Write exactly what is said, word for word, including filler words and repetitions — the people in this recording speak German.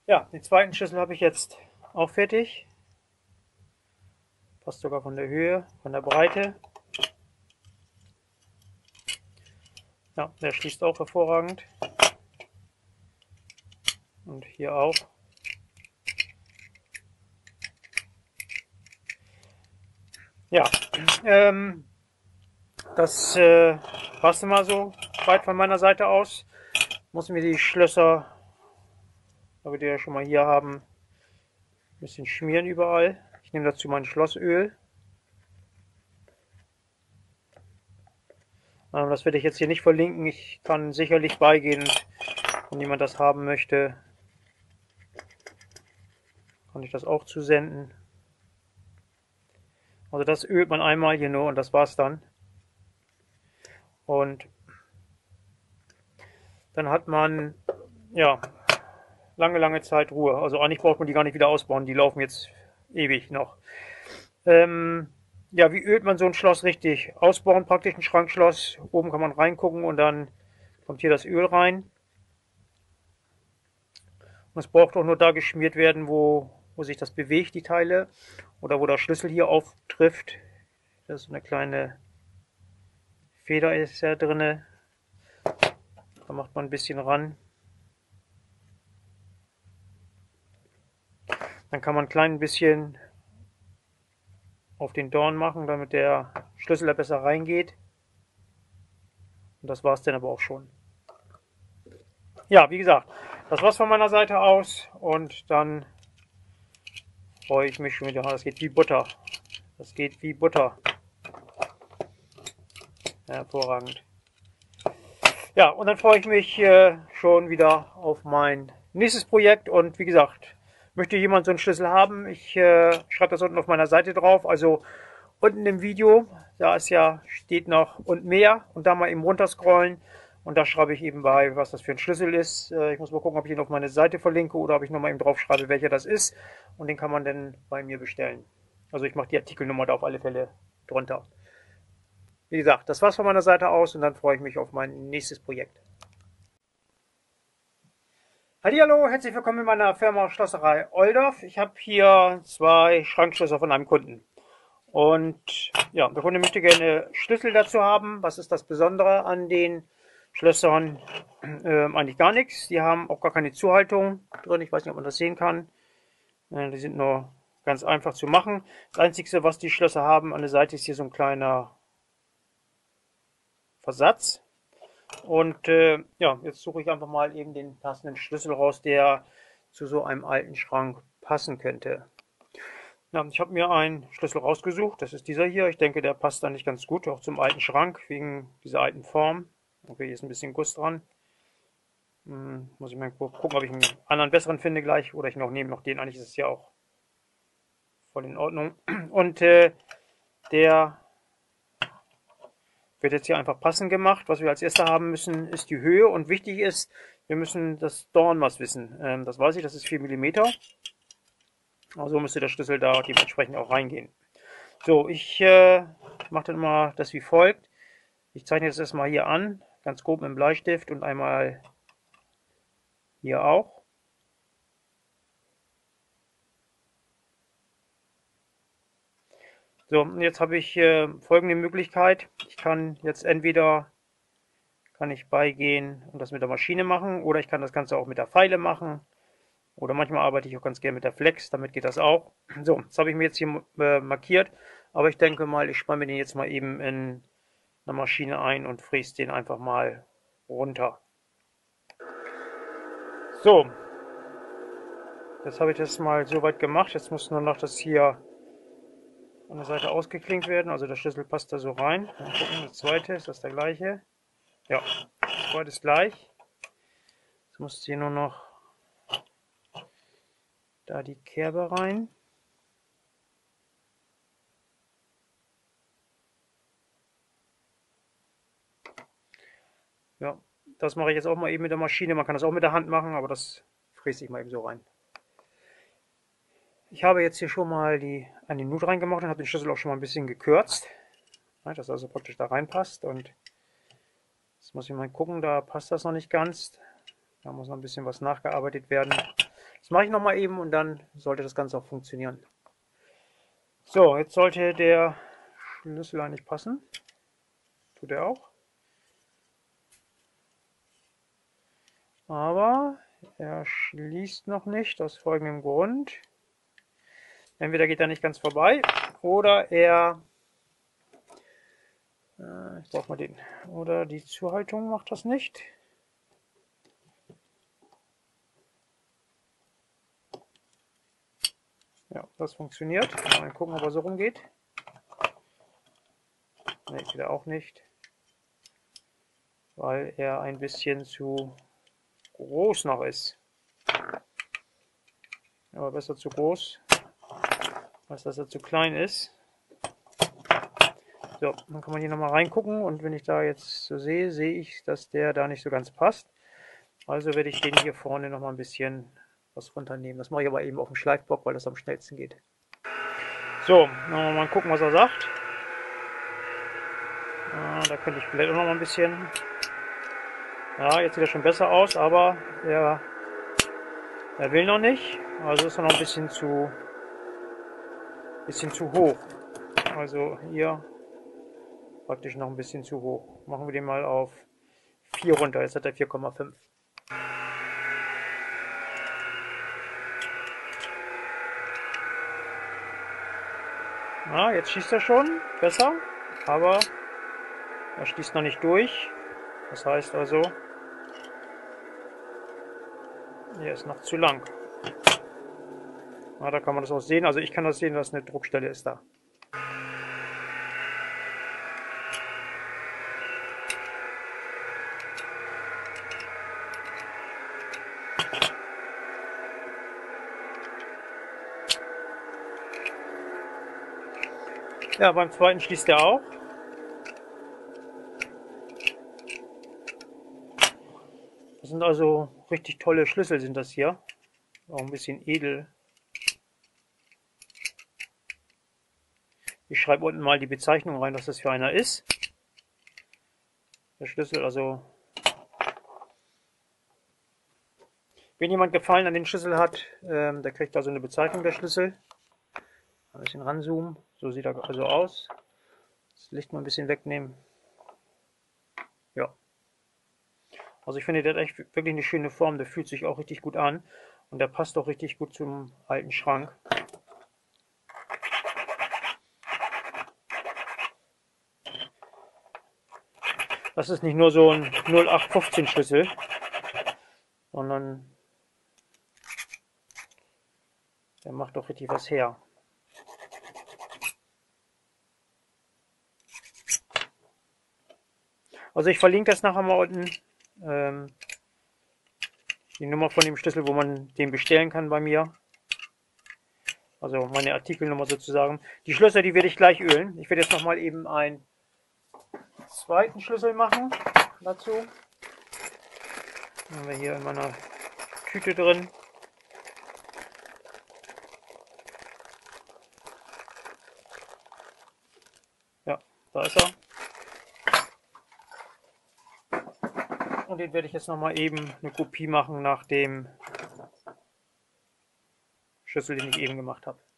Ja, den zweiten Schlüssel habe ich jetzt auch fertig. Passt sogar von der Höhe, von der Breite. Ja, der schließt auch hervorragend. Und hier auch. Ja, ähm, das äh, passt immer so weit von meiner Seite aus. Muss mir die Schlösser, da wir die ja schon mal hier haben, ein bisschen schmieren überall. Ich nehme dazu mein Schlossöl. Ähm, das werde ich jetzt hier nicht verlinken. Ich kann sicherlich beigehen, wenn jemand das haben möchte, kann ich das auch zusenden. Also das ölt man einmal hier nur und das war's dann. Und dann hat man ja lange, lange Zeit Ruhe. Also eigentlich braucht man die gar nicht wieder ausbauen. Die laufen jetzt ewig noch. Ähm, ja, wie ölt man so ein Schloss richtig? Ausbauen, praktisch ein Schrankschloss. Oben kann man reingucken und dann kommt hier das Öl rein. Und es braucht auch nur da geschmiert werden, wo, wo sich das bewegt, die Teile. Oder wo der Schlüssel hier auftrifft. Das ist eine kleine Feder ist ja drinne. Da macht man ein bisschen ran. Dann kann man ein klein bisschen auf den Dorn machen, damit der Schlüssel da besser reingeht. Und das war es dann aber auch schon. Ja, wie gesagt, das war's von meiner Seite aus. Und dann freue ich mich schon wieder. Das geht wie Butter. Das geht wie Butter. Hervorragend. Ja, und dann freue ich mich äh, schon wieder auf mein nächstes Projekt. Und wie gesagt, möchte jemand so einen Schlüssel haben, ich äh, schreibe das unten auf meiner Seite drauf. Also unten im Video, da ist ja, steht noch und mehr. Und da mal eben runterscrollen. Und da schreibe ich eben bei, was das für ein Schlüssel ist. Äh, ich muss mal gucken, ob ich ihn auf meine Seite verlinke oder ob ich nochmal eben drauf schreibe, welcher das ist. Und den kann man dann bei mir bestellen. Also ich mache die Artikelnummer da auf alle Fälle drunter. Wie gesagt, das war's von meiner Seite aus und dann freue ich mich auf mein nächstes Projekt. Hallihallo, herzlich willkommen in meiner Firma Schlosserei Oldorf. Ich habe hier zwei Schrankschlösser von einem Kunden. Und ja, der Kunde möchte gerne Schlüssel dazu haben. Was ist das Besondere an den Schlössern? Ähm, eigentlich gar nichts. Die haben auch gar keine Zuhaltung drin. Ich weiß nicht, ob man das sehen kann. Äh, die sind nur ganz einfach zu machen. Das Einzige, was die Schlösser haben, an der Seite ist hier so ein kleiner Versatz. Und äh, ja, jetzt suche ich einfach mal eben den passenden Schlüssel raus, der zu so einem alten Schrank passen könnte. Ja, ich habe mir einen Schlüssel rausgesucht. Das ist dieser hier. Ich denke, der passt da nicht ganz gut, auch zum alten Schrank, wegen dieser alten Form. Okay, hier ist ein bisschen Guss dran. Hm, muss ich mal gucken, ob ich einen anderen besseren finde gleich. Oder ich noch nehme noch den. Eigentlich ist es ja auch voll in Ordnung. Und äh, der wird jetzt hier einfach passend gemacht. Was wir als erster haben müssen, ist die Höhe. Und wichtig ist, wir müssen das Dornmaß wissen. Ähm, das weiß ich, das ist vier Millimeter. Also müsste der Schlüssel da dementsprechend auch reingehen. So, ich äh, mache dann mal das wie folgt. Ich zeichne das erstmal hier an, ganz grob mit dem Bleistift und einmal hier auch. So, und jetzt habe ich äh, folgende Möglichkeit. Ich kann jetzt entweder kann ich beigehen und das mit der Maschine machen oder ich kann das Ganze auch mit der Feile machen. Oder manchmal arbeite ich auch ganz gerne mit der Flex, damit geht das auch. So, das habe ich mir jetzt hier äh, markiert. Aber ich denke mal, ich spanne mir den jetzt mal eben in eine Maschine ein und fräse den einfach mal runter. So, jetzt habe ich das mal soweit gemacht. Jetzt muss nur noch das hier an der Seite ausgeklinkt werden. Also der Schlüssel passt da so rein. Mal gucken, das zweite, ist das der gleiche? Ja, das zweite ist gleich. Jetzt muss hier nur noch da die Kerbe rein. Ja, das mache ich jetzt auch mal eben mit der Maschine. Man kann das auch mit der Hand machen, aber das fräse ich mal eben so rein. Ich habe jetzt hier schon mal die, eine Nut reingemacht und habe den Schlüssel auch schon mal ein bisschen gekürzt, dass also praktisch da reinpasst. Und jetzt muss ich mal gucken, da passt das noch nicht ganz. Da muss noch ein bisschen was nachgearbeitet werden. Das mache ich nochmal eben und dann sollte das Ganze auch funktionieren. So, jetzt sollte der Schlüssel eigentlich passen. Tut er auch. Aber er schließt noch nicht, aus folgendem Grund. Entweder geht er nicht ganz vorbei oder er, äh, ich brauche mal den, oder die Zuhaltung macht das nicht. Ja, das funktioniert. Mal gucken, ob er so rumgeht. Ne, geht er auch nicht, weil er ein bisschen zu groß noch ist. Aber besser zu groß, als dass er zu klein ist. So, dann kann man hier nochmal reingucken und wenn ich da jetzt so sehe, sehe ich, dass der da nicht so ganz passt. Also werde ich den hier vorne nochmal ein bisschen was runternehmen. Das mache ich aber eben auf dem Schleifblock, weil das am schnellsten geht. So, mal gucken, was er sagt. Ah, da könnte ich vielleicht auch noch mal ein bisschen. Ja, jetzt sieht er schon besser aus, aber er, er will noch nicht. Also ist er noch ein bisschen zu, bisschen zu hoch. Also hier praktisch noch ein bisschen zu hoch. Machen wir den mal auf vier runter. Jetzt hat er vier Komma fünf. Ja, jetzt schießt er schon besser, aber er schließt noch nicht durch. Das heißt also, er ist noch zu lang. Ja, da kann man das auch sehen. Also ich kann das sehen, dass eine Druckstelle ist da. Ja, beim zweiten schließt er auch. Das sind also richtig tolle Schlüssel sind das hier. Auch ein bisschen edel. Ich schreibe unten mal die Bezeichnung rein, was das für einer ist. Der Schlüssel, also wenn jemand Gefallen an den Schlüssel hat, ähm, der kriegt also eine Bezeichnung der Schlüssel. Ein bisschen ranzoomen, so sieht er also aus. Das Licht mal ein bisschen wegnehmen. Ja. Also ich finde, der hat echt wirklich eine schöne Form, der fühlt sich auch richtig gut an. Und der passt auch richtig gut zum alten Schrank. Das ist nicht nur so ein null acht fünfzehn Schlüssel, sondern der macht auch richtig was her. Also ich verlinke das nachher mal unten, ähm, die Nummer von dem Schlüssel, wo man den bestellen kann bei mir. Also meine Artikelnummer sozusagen. Die Schlösser, die werde ich gleich ölen. Ich werde jetzt nochmal eben einen zweiten Schlüssel machen dazu. Den haben wir hier in meiner Tüte drin. Ja, da ist er. Und den werde ich jetzt nochmal eben eine Kopie machen nach dem Schlüssel, den ich eben gemacht habe.